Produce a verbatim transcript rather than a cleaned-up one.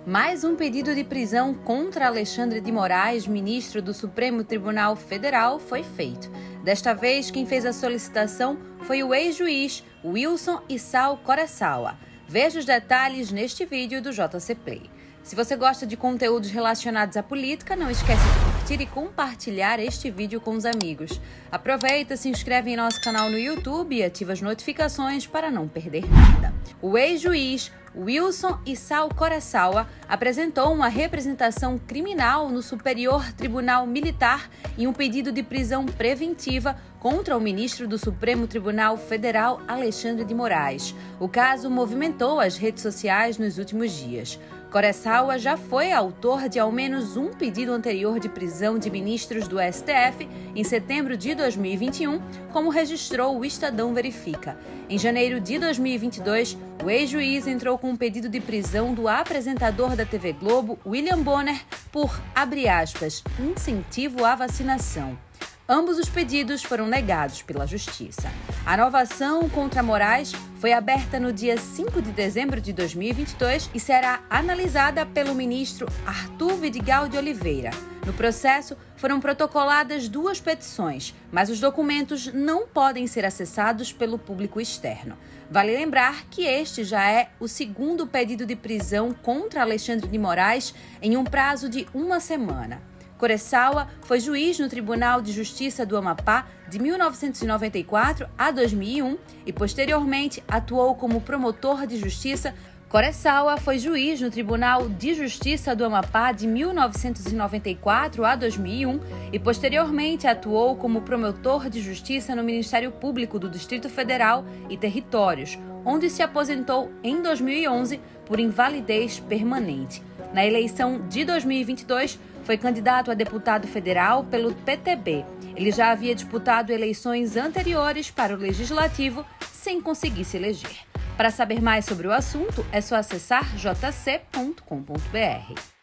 Mais um pedido de prisão contra Alexandre de Moraes, ministro do Supremo Tribunal Federal, foi feito. Desta vez, quem fez a solicitação foi o ex-juiz Wilson Issao Kurosawa. Veja os detalhes neste vídeo do J C Play. Se você gosta de conteúdos relacionados à política, não esquece de curtir e compartilhar este vídeo com os amigos. Aproveita, se inscreve em nosso canal no YouTube e ativa as notificações para não perder nada. O ex-juiz Wilson Issao Kurosawa apresentou uma representação criminal no Superior Tribunal Militar em um pedido de prisão preventiva contra o ministro do Supremo Tribunal Federal, Alexandre de Moraes. O caso movimentou as redes sociais nos últimos dias. Kurosawa já foi autor de ao menos um pedido anterior de prisão de ministros do S T F em setembro de dois mil e vinte e um, como registrou o Estadão Verifica. Em janeiro de dois mil e vinte e dois, o ex-juiz entrou com um pedido de prisão do apresentador da T V Globo, William Bonner, por, abre aspas, incentivo à vacinação. Ambos os pedidos foram negados pela Justiça. A nova ação contra Moraes foi aberta no dia cinco de dezembro de dois mil e vinte e dois e será analisada pelo ministro Arthur Vidigal de Oliveira. No processo, foram protocoladas duas petições, mas os documentos não podem ser acessados pelo público externo. Vale lembrar que este já é o segundo pedido de prisão contra Alexandre de Moraes em um prazo de uma semana. Kurosawa foi juiz no Tribunal de Justiça do Amapá de mil novecentos e noventa e quatro a dois mil e um e, posteriormente, atuou como promotor de justiça. Kurosawa foi juiz no Tribunal de Justiça do Amapá de mil novecentos e noventa e quatro a dois mil e um e, posteriormente, atuou como promotor de justiça no Ministério Público do Distrito Federal e Territórios, onde se aposentou em dois mil e onze por invalidez permanente. Na eleição de dois mil e vinte e dois, foi candidato a deputado federal pelo P T B. Ele já havia disputado eleições anteriores para o Legislativo sem conseguir se eleger. Para saber mais sobre o assunto, é só acessar j c ponto com ponto b r.